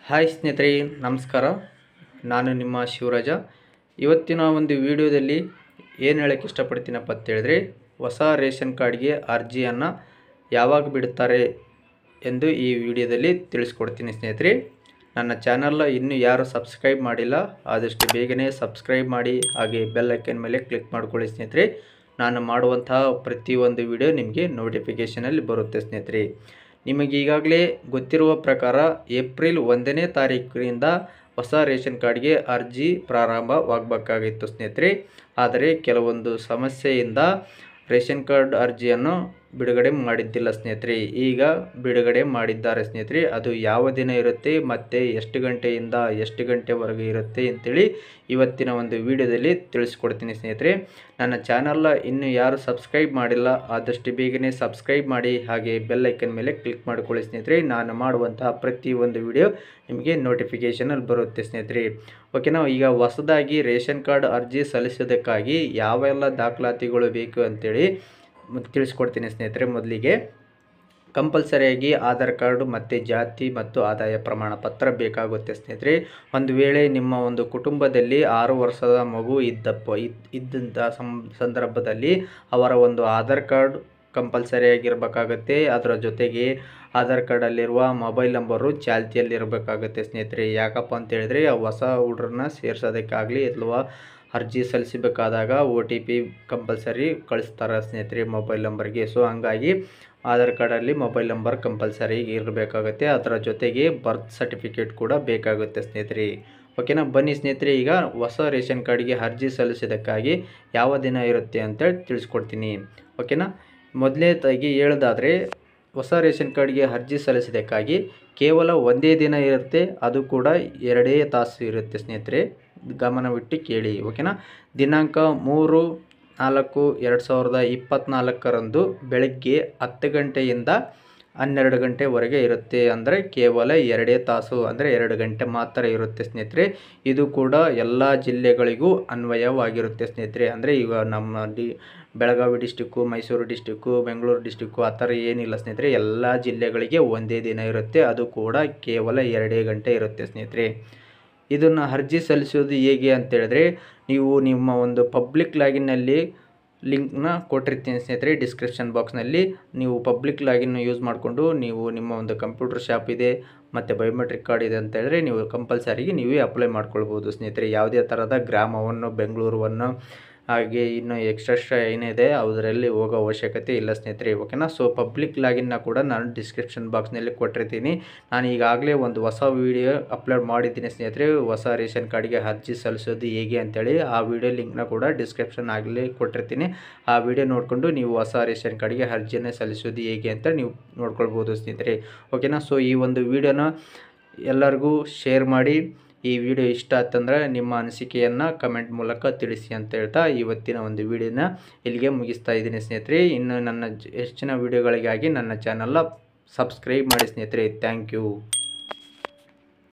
Hi ಸ್ನೇಹಿತರೆ, ನಮಸ್ಕಾರ. ನಾನು ನಿಮ್ಮ ಶಿವರಾಜ. ಇವತ್ತಿನ ಒಂದು ವಿಡಿಯೋದಲ್ಲಿ ಏನು ಹೇಳಕ್ಕೆ ಇಷ್ಟಪಡ್ತೀನಪ್ಪ ಅಂತ ಹೇಳಿದ್ರೆ, ಹೊಸ ರೇಷನ್ ಕಾರ್ಡ್ಗೆ ಅರ್ಜಿಯನ್ನು ಯಾವಾಗ ಬಿಡುತ್ತಾರೆ ಎಂದು ಈ ವಿಡಿಯೋದಲ್ಲಿ ತಿಳಿಸ್ಕೊಡ್ತೀನಿ ಸ್ನೇಹಿತರೆ. ನನ್ನ ಚಾನಲ್ನ ಇನ್ನೂ ಯಾರು ಸಬ್ಸ್ಕ್ರೈಬ್ ಮಾಡಿಲ್ಲ, ಆದಷ್ಟು ಬೇಗನೆ ಸಬ್ಸ್ಕ್ರೈಬ್ ಮಾಡಿ, ಹಾಗೆ ಬೆಲ್ ಐಕನ್ ಮೇಲೆ ಕ್ಲಿಕ್ ಮಾಡ್ಕೊಳ್ಳಿ ಸ್ನೇಹಿತರೆ. ನಾನು ಮಾಡುವಂತಹ ಪ್ರತಿಯೊಂದು ವಿಡಿಯೋ ನಿಮಗೆ ನೋಟಿಫಿಕೇಷನಲ್ಲಿ ಬರುತ್ತೆ ಸ್ನೇಹಿತರೆ. ನಿಮಗೆ ಈಗಾಗಲೇ ಗೊತ್ತಿರುವ ಪ್ರಕಾರ ಏಪ್ರಿಲ್ 1ನೇ ತಾರೀಕಿನಿಂದ ಹೊಸ ರೇಷನ್ ಕಾರ್ಡ್ಗೆ ಅರ್ಜಿ ಪ್ರಾರಂಭವಾಗಬೇಕಾಗಿತ್ತು ಸ್ನೇಹಿತರೆ. ಆದರೆ ಕೆಲವೊಂದು ಸಮಸ್ಯೆಯಿಂದ ರೇಷನ್ ಕಾರ್ಡ್ ಅರ್ಜಿಯನ್ನು ಬಿಡುಗಡೆ ಮಾಡಿದ್ದಿಲ್ಲ ಸ್ನೇಹಿತರೆ. ಈಗ ಬಿಡುಗಡೆ ಮಾಡಿದ್ದಾರೆ ಸ್ನೇಹಿತರೆ. ಅದು ಯಾವ ದಿನ ಇರುತ್ತೆ ಮತ್ತು ಎಷ್ಟು ಗಂಟೆಯಿಂದ ಎಷ್ಟು ಗಂಟೆವರೆಗೆ ಇರುತ್ತೆ ಅಂತೇಳಿ ಇವತ್ತಿನ ಒಂದು ವಿಡಿಯೋದಲ್ಲಿ ತಿಳಿಸ್ಕೊಡ್ತೀನಿ ಸ್ನೇಹಿತರೆ. ನನ್ನ ಚಾನಲ್ನ ಇನ್ನೂ ಯಾರು ಸಬ್ಸ್ಕ್ರೈಬ್ ಮಾಡಿಲ್ಲ, ಆದಷ್ಟು ಬೇಗನೆ ಸಬ್ಸ್ಕ್ರೈಬ್ ಮಾಡಿ, ಹಾಗೆ ಬೆಲ್ ಐಕನ್ ಮೇಲೆ ಕ್ಲಿಕ್ ಮಾಡಿಕೊಳ್ಳಿ ಸ್ನೇಹಿತರೆ. ನಾನು ಮಾಡುವಂತಹ ಪ್ರತಿಯೊಂದು ವಿಡಿಯೋ ನಿಮಗೆ ನೋಟಿಫಿಕೇಷನಲ್ಲಿ ಬರುತ್ತೆ ಸ್ನೇಹಿತರೆ. ಓಕೆನಾ. ಈಗ ಹೊಸದಾಗಿ ರೇಷನ್ ಕಾರ್ಡ್ ಅರ್ಜಿ ಸಲ್ಲಿಸೋದಕ್ಕಾಗಿ ಯಾವೆಲ್ಲ ದಾಖಲಾತಿಗಳು ಬೇಕು ಅಂತೇಳಿ ತಿಳಿಸ್ಕೊಡ್ತೀನಿ ಸ್ನೇಹಿತರೆ. ಮೊದಲಿಗೆ ಕಂಪಲ್ಸರಿಯಾಗಿ ಆಧಾರ್ ಕಾರ್ಡು ಮತ್ತು ಜಾತಿ ಮತ್ತು ಆದಾಯ ಪ್ರಮಾಣ ಪತ್ರ ಬೇಕಾಗುತ್ತೆ ಸ್ನೇಹಿತರೆ. ಒಂದು ವೇಳೆ ನಿಮ್ಮ ಒಂದು ಕುಟುಂಬದಲ್ಲಿ 6 ವರ್ಷದ ಮಗು ಇದ್ದಂಥ ಸಂದರ್ಭದಲ್ಲಿ ಅವರ ಒಂದು ಆಧಾರ್ ಕಾರ್ಡ್ ಕಂಪಲ್ಸರಿಯಾಗಿರಬೇಕಾಗುತ್ತೆ. ಅದರ ಜೊತೆಗೆ ಆಧಾರ್ ಕಾರ್ಡಲ್ಲಿರುವ ಮೊಬೈಲ್ ನಂಬರು ಚಾಲ್ತಿಯಲ್ಲಿರಬೇಕಾಗುತ್ತೆ ಸ್ನೇಹಿತರೆ. ಯಾಕಪ್ಪ ಅಂತ ಹೇಳಿದ್ರೆ, ಹೊಸ ಹುಡುಗರನ್ನ ಸೇರಿಸೋದಕ್ಕಾಗಲಿ ಅಥವಾ ಅರ್ಜಿ ಸಲ್ಲಿಸಬೇಕಾದಾಗ OTP ಕಂಪಲ್ಸರಿ ಕಳಿಸ್ತಾರೆ ಸ್ನೇಹಿತರೆ ಮೊಬೈಲ್ ನಂಬರ್ಗೆ. ಸೊ ಹಂಗಾಗಿ ಆಧಾರ್ ಕಾರ್ಡಲ್ಲಿ ಮೊಬೈಲ್ ನಂಬರ್ ಕಂಪಲ್ಸರಿ ಇರಬೇಕಾಗುತ್ತೆ. ಅದರ ಜೊತೆಗೆ ಬರ್ತ್ ಸರ್ಟಿಫಿಕೇಟ್ ಕೂಡ ಬೇಕಾಗುತ್ತೆ ಸ್ನೇಹಿತರೆ. ಓಕೆನಾ. ಬನ್ನಿ ಸ್ನೇಹಿತರೆ, ಈಗ ಹೊಸ ರೇಷನ್ ಕಾರ್ಡ್ಗೆ ಅರ್ಜಿ ಸಲ್ಲಿಸೋದಕ್ಕಾಗಿ ಯಾವ ದಿನ ಇರುತ್ತೆ ಅಂತೇಳಿ ತಿಳಿಸ್ಕೊಡ್ತೀನಿ. ಓಕೆನಾ. ಮೊದಲನೇದಾಗಿ ಹೇಳೋದಾದರೆ, ಹೊಸ ರೇಷನ್ ಕಾರ್ಡ್ಗೆ ಅರ್ಜಿ ಸಲ್ಲಿಸೋದಕ್ಕಾಗಿ ಕೇವಲ ಒಂದೇ ದಿನ ಇರುತ್ತೆ. ಅದು ಕೂಡ 2 ತಾಸು ಇರುತ್ತೆ ಸ್ನೇಹಿತರೆ. ಗಮನವಿಟ್ಟು ಕೇಳಿ. ಓಕೆನಾ. ದಿನಾಂಕ 3/4/2024 ಬೆಳಗ್ಗೆ 10 ಗಂಟೆಯಿಂದ 12 ಗಂಟೆವರೆಗೆ ಇರುತ್ತೆ. ಅಂದರೆ ಕೇವಲ 2 ತಾಸು, ಅಂದರೆ 2 ಗಂಟೆ ಮಾತ್ರ ಇರುತ್ತೆ ಸ್ನೇಹಿತರೆ. ಇದು ಕೂಡ ಎಲ್ಲ ಜಿಲ್ಲೆಗಳಿಗೂ ಅನ್ವಯವಾಗಿರುತ್ತೆ ಸ್ನೇಹಿತರೆ. ಅಂದರೆ ಈಗ ನಮ್ಮ Belagavi district, Mysuru district, Bengaluru district ಆ ಥರ ಏನಿಲ್ಲ ಸ್ನೇಹಿತರೆ. ಎಲ್ಲ ಜಿಲ್ಲೆಗಳಿಗೆ ಒಂದೇ ದಿನ ಇರುತ್ತೆ. ಅದು ಕೂಡ ಕೇವಲ 2 ಗಂಟೆ ಇರುತ್ತೆ ಸ್ನೇಹಿತರೆ. ಇದನ್ನು ಅರ್ಜಿ ಸಲ್ಲಿಸೋದು ಹೇಗೆ ಅಂತೇಳಿದ್ರೆ, ನೀವು ನಿಮ್ಮ ಒಂದು ಪಬ್ಲಿಕ್ ಲಾಗಿನ್ನಲ್ಲಿ ಲಿಂಕ್ನ ಕೊಟ್ಟಿರ್ತೀನಿ ಸ್ನೇಹಿತರೆ ಡಿಸ್ಕ್ರಿಪ್ಷನ್ ಬಾಕ್ಸ್ನಲ್ಲಿ. ನೀವು ಪಬ್ಲಿಕ್ ಲಾಗಿನ್ ಯೂಸ್ ಮಾಡಿಕೊಂಡು ನೀವು ನಿಮ್ಮ ಒಂದು ಕಂಪ್ಯೂಟರ್ ಶಾಪ್ ಇದೆ ಮತ್ತು ಬಯೋಮೆಟ್ರಿಕ್ ಕಾರ್ಡ್ ಇದೆ ಅಂತ ಹೇಳಿದ್ರೆ ನೀವು ಕಂಪಲ್ಸರಿಗೆ ನೀವೇ ಅಪ್ಲೈ ಮಾಡ್ಕೊಳ್ಬೋದು ಸ್ನೇಹಿತರೆ. ಯಾವುದೇ ಥರದ ಗ್ರಾಮವನ್ನು, ಬೆಂಗಳೂರನ್ನು, ಹಾಗೆ ಇನ್ನು ಎಕ್ಸ್ಟ್ರಾ ಏನಿದೆ ಅದರಲ್ಲಿ ಹೋಗೋ ಅವಶ್ಯಕತೆ ಇಲ್ಲ ಸ್ನೇಹಿತರೆ. ಓಕೆನಾ. ಸೊ ಪಬ್ಲಿಕ್ ಲಾಗಿನ್ನ ಕೂಡ ನಾನು ಡಿಸ್ಕ್ರಿಪ್ಷನ್ ಬಾಕ್ಸ್ನಲ್ಲಿ ಕೊಟ್ಟಿರ್ತೀನಿ. ನಾನು ಈಗಾಗಲೇ ಒಂದು ಹೊಸ ವಿಡಿಯೋ ಅಪ್ಲೋಡ್ ಮಾಡಿದ್ದೀನಿ ಸ್ನೇಹಿತರೆ, ಹೊಸ ರೇಷನ್ ಕಾರ್ಡ್ಗೆ ಅರ್ಜಿ ಸಲ್ಲಿಸೋದು ಹೇಗೆ ಅಂತೇಳಿ. ಆ ವಿಡಿಯೋ ಲಿಂಕ್ನ ಕೂಡ ಡಿಸ್ಕ್ರಿಪ್ಷನ್ ಆಗಲೇ ಕೊಟ್ಟಿರ್ತೀನಿ. ಆ ವಿಡಿಯೋ ನೋಡಿಕೊಂಡು ನೀವು ಹೊಸ ರೇಷನ್ ಕಾರ್ಡ್ಗೆ ಅರ್ಜಿಯನ್ನು ಸಲ್ಲಿಸೋದು ಹೇಗೆ ಅಂತ ನೀವು ನೋಡ್ಕೊಳ್ಬೋದು ಸ್ನೇಹಿತರೆ. ಓಕೆನಾ. ಸೊ ಈ ಒಂದು ವಿಡಿಯೋನ ಎಲ್ಲರಿಗೂ ಶೇರ್ ಮಾಡಿ. ಈ ವಿಡಿಯೋ ಇಷ್ಟ ಆಯ್ತಂದ್ರೆ ನಿಮ್ಮ ಅನಿಸಿಕೆಯನ್ನು ಕಮೆಂಟ್ ಮೂಲಕ ತಿಳಿಸಿ ಅಂತ ಹೇಳ್ತಾ ಇವತ್ತಿನ ಒಂದು ವಿಡಿಯೋನ ಇಲ್ಲಿಗೆ ಮುಗಿಸ್ತಾ ಇದ್ದೀನಿ ಸ್ನೇಹಿತರೆ. ಇನ್ನು ನನ್ನ ಹೆಚ್ಚಿನ ವಿಡಿಯೋಗಳಿಗಾಗಿ ನನ್ನ ಚಾನಲ್ನ ಸಬ್ಸ್ಕ್ರೈಬ್ ಮಾಡಿ ಸ್ನೇಹಿತರೆ. Thank you.